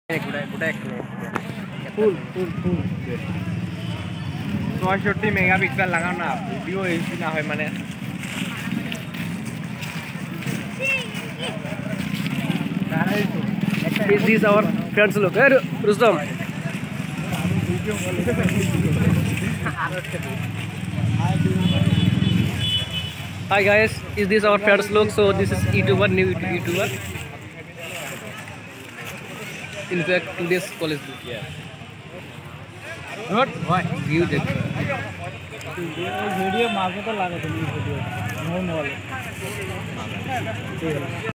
Full 64 megapixel लगा ना video HD ना है माने Is this our friends look? Hey, Rustam. Hi guys, is this our friends look? So this is YouTuber, new YouTuber. In fact, today's college look. Yeah. Good. Why? View देख. Video market लगा तो video normal